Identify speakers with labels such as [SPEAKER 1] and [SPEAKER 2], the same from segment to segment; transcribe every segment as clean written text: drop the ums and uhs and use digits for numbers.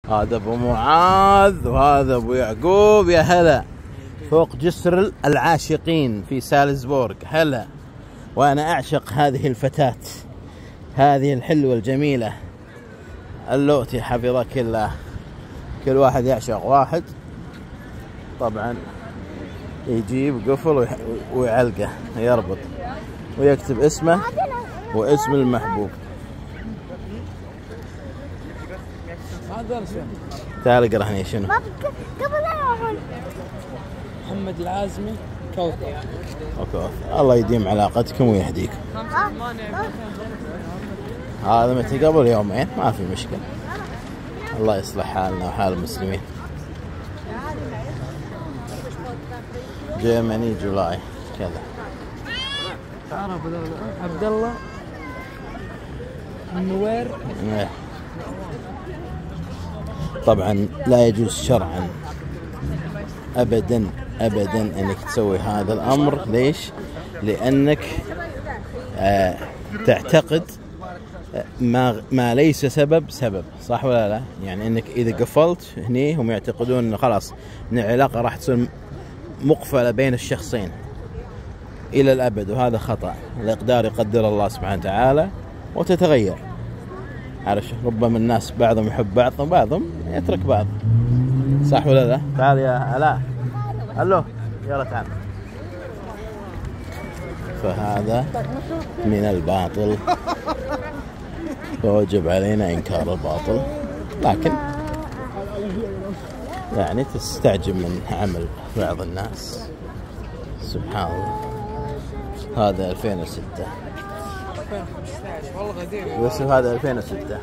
[SPEAKER 1] هذا ابو معاذ وهذا ابو يعقوب. يا هلا فوق جسر العاشقين في سالزبورغ. هلا. وانا اعشق هذه الفتاة، هذه الحلوة الجميلة اللوتي حفظك الله. كل واحد يعشق واحد طبعا، يجيب قفل ويعلقه، يربط ويكتب اسمه واسم المحبوب. تعال اقرا هنا شنو؟
[SPEAKER 2] قبل لا يروحون.
[SPEAKER 3] محمد العازمي كوثر.
[SPEAKER 1] الله يديم علاقتكم ويهديكم. هذا متى؟ قبل يومين، ما في مشكلة. الله يصلح حالنا وحال المسلمين. جيرماني جولاي كذا.
[SPEAKER 3] تعرف عبد الله النوير. طبعا
[SPEAKER 1] لا يجوز شرعا ابدا ابدا انك تسوي هذا الامر. ليش؟ لانك تعتقد ما ليس سبب، صح ولا لا؟ يعني انك اذا قفلت هني هم يعتقدون انه خلاص ان العلاقه راح تصير مقفله بين الشخصين الى الابد، وهذا خطا. الاقدار يقدر الله سبحانه وتعالى وتتغير. عارف، ربما الناس بعضهم يحب بعض وبعضهم يترك بعض، صح ولا لا؟ تعال يا الاء. الو يلا تعال. فهذا من الباطل، فوجب علينا انكار الباطل، لكن يعني تستعجب من عمل بعض الناس. سبحان الله. هذا 2006
[SPEAKER 3] والله قديم.
[SPEAKER 1] يوسف، هذا 2006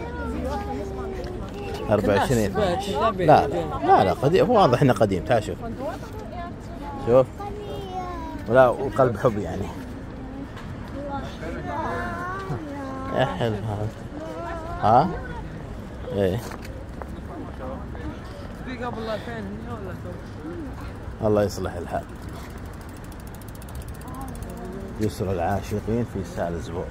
[SPEAKER 1] 24/12. لا قديم، واضح انه قديم. تعال شوف ولا وقلب حب يعني. يا حلو هذا. ها ايه
[SPEAKER 3] في قبل 2000 ولا
[SPEAKER 1] الله يصلح الحال. جسر العاشقين في سالزبورغ.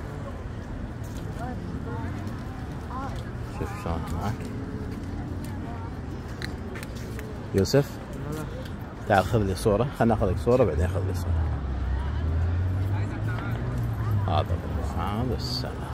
[SPEAKER 1] شوف شلون معك يوسف. تعال خذ لي صورة، خلنا ناخذ لك صورة بعدين خذ لي صورة. هذا السلام.